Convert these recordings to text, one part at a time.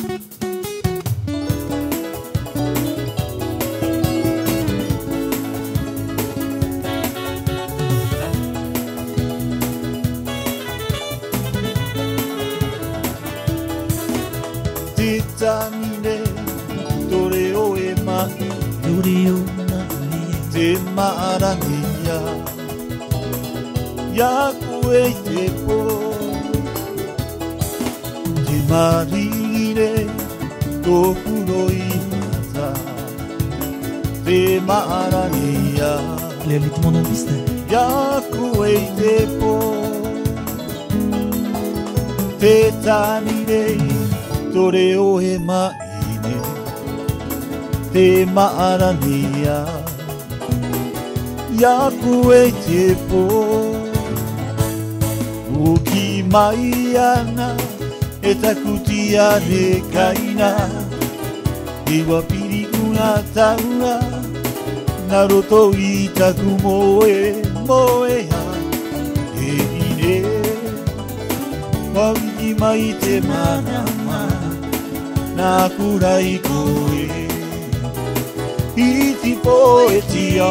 Tamine, Toreo e mai, te maarania, Yakue te po, te marire, toku no imata, te maarania, le rythme en piste. Yakue te po, te tanire. Toreo e maine, te maarania, Yaku e te po, uki mai ana, e takutia ne kaina, iwa piri una taua, naroto i taku moe, moea, e ine, wawiki mai te manama, na kurai koe iti poetia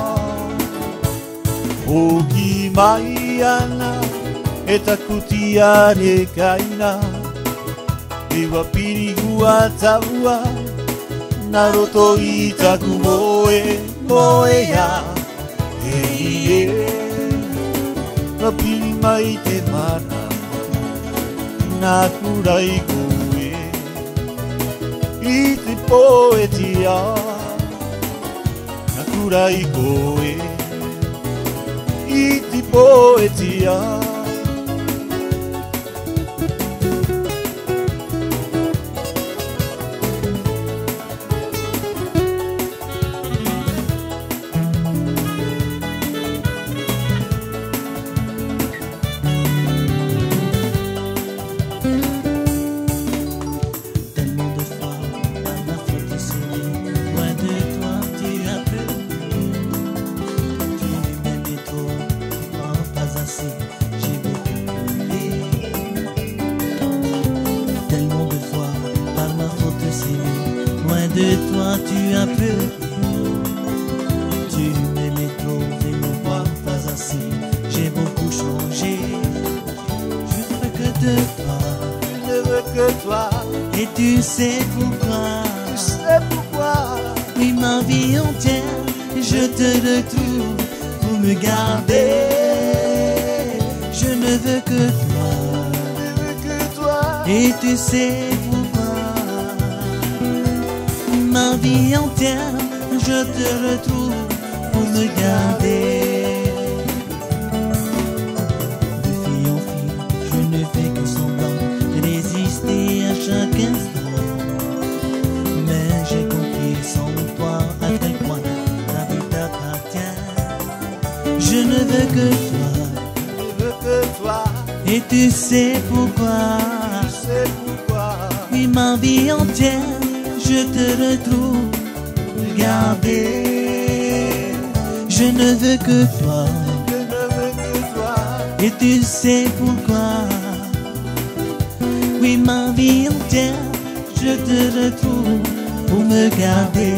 Hoki mai ana e takutia re kaina e wapiri hua taua naroto i taku moe moea e wapiri mai te mana na kurai koe Iti poetia, nakurai koe. Iti poetia. De toi tu as pleuré, tu m'aimais trop et me vois pas assez. J'ai beaucoup changé, je ne veux que de toi, Je ne veux que toi, et tu sais pourquoi. tu sais pourquoi. Oui, ma vie entière, je te retrouve pour me garder. Je ne veux que toi, Je ne veux que toi, et tu sais pourquoi. Ma vie entière, je te retrouve pour me garder. De fille en fille, je ne fais que semblant de résister à chaque instant. Mais j'ai compris sans toi à quel point la vie t'appartient. Je ne veux que toi, je ne veux que toi, et tu sais pourquoi. tu sais pourquoi. Oui, ma vie entière, je te retrouve, regarder. Je ne veux que toi, Je ne veux que toi, et tu sais pourquoi. Oui, ma vie entière, je te retrouve pour me garder.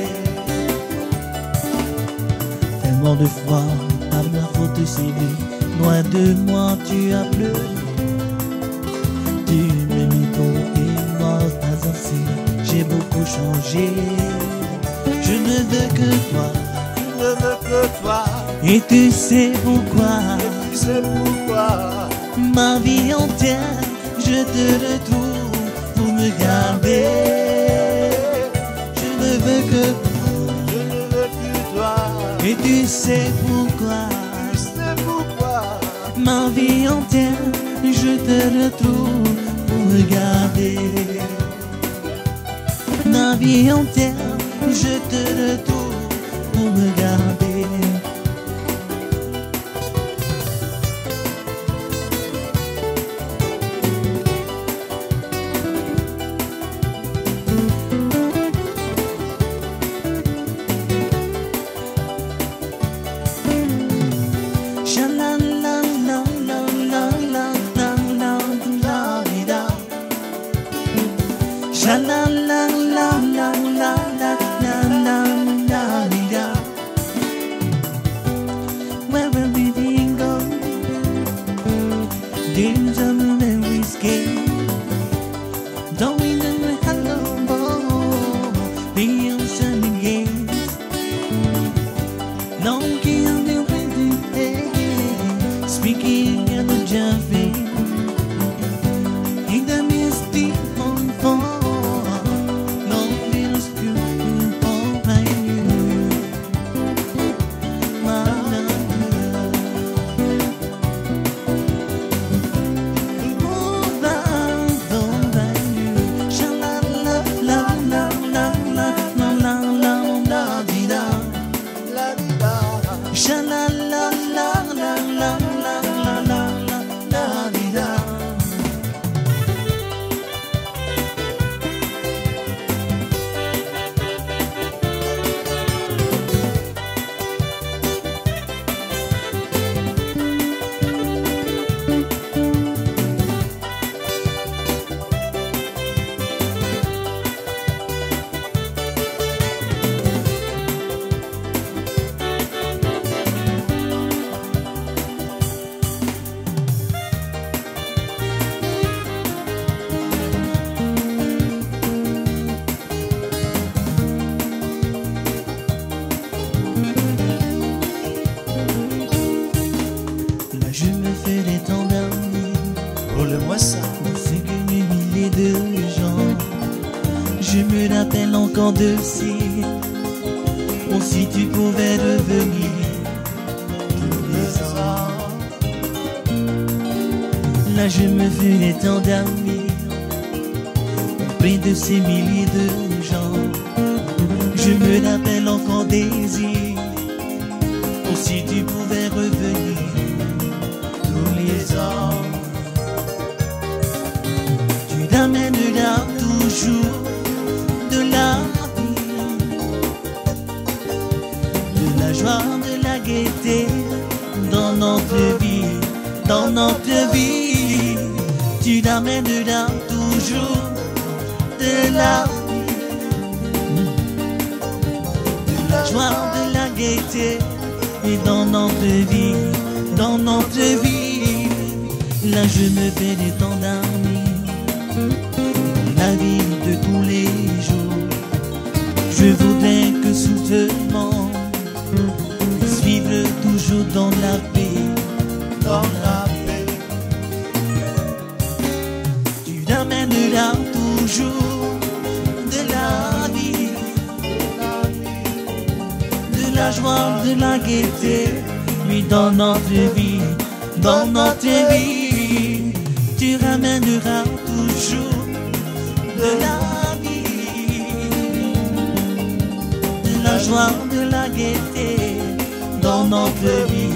Tellement de fois, par ma faute c'est lui, loin de moi tu as pleuré. Tu m'aimais trop et moi pas assez. J'ai beaucoup changé, je ne veux que toi, je ne veux que toi, et tu sais pourquoi. tu sais pourquoi. Ma vie entière, je te retrouve pour me garder. Je ne veux que toi, Je ne veux que toi, et tu sais pourquoi. tu sais pourquoi. Ma vie entière, je te retrouve pour me garder. Ma vie entière, je te retrouve pour me garder. Sha la la la la la la la la la la. Where everything goes, dreams are very scary. Don't we know hello more? Beyond sunny gates, long can the wind speaking at the Jaffe. In the misty on fall, long feels beautiful by you, my love. Oh, don't by you, sha la la la la la la la la la la di da, sha la la la la la la la la la di da. Là je me ferai tant d'amis, Roule-moi ça. c'est qu'une milliers de gens. Je me rappelle encore de si, oh si tu pouvais revenir tous les ans. Là je me ferai tant d'amis, auprès de ces milliers de gens. Je me rappelle encore des îles, oh si tu pouvais revenir tous les ans. Tu t'amèneras toujours de la vie, de la joie, de la gaieté dans notre vie, dans notre vie. Tu t'amèneras toujours de la vie, de la joie, de la gaieté et dans notre vie, dans notre vie. Là je me fais des temps d'amis, la vie de tous les jours. Je voudrais que sous ce monde puisse vivre toujours dans la paix, Dans la paix, tu t'amèneras toujours de la vie, de la joie, de la gaieté, oui dans notre vie, dans notre vie, tu ramèneras toujours de la vie, de la joie, de la gaieté dans notre vie,